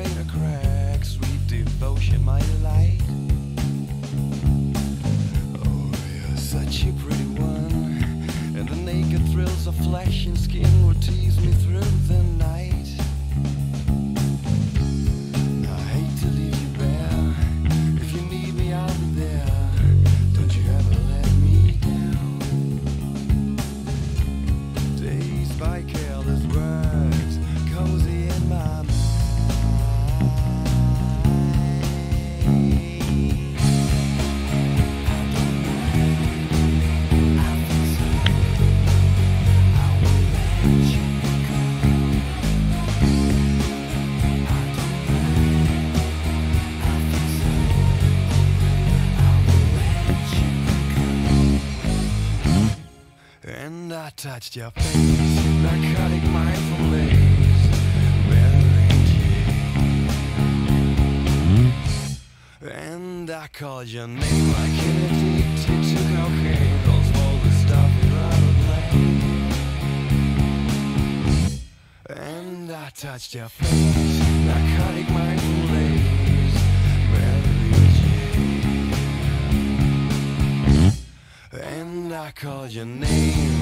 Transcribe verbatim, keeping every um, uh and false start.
crater cracks, sweet devotion, my delight. Oh, you're such a pretty one, and the naked thrills of flesh and skin will tease me through the night. I hate to leave you bare. If you need me, I'll be there. Don't you ever let me down. Dazed by careless words, cozy in my mind. And I touched your face, narcotic mindful lace, and I called your name like an addicted to cocaine. Don't smoke the stuff you'd rather play. And I touched your face, narcotic mindful lace, Mary Jane. And I called your name